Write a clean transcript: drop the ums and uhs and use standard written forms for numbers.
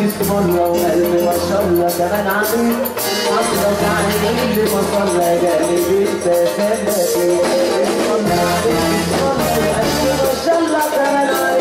اسم الله وقلبي ما شاء الله كمان عميل عصرك علي اللي ما صلى قلبي انت سلك اسم الله عليك اسم الله وقلبي ما شاء الله كمان عميل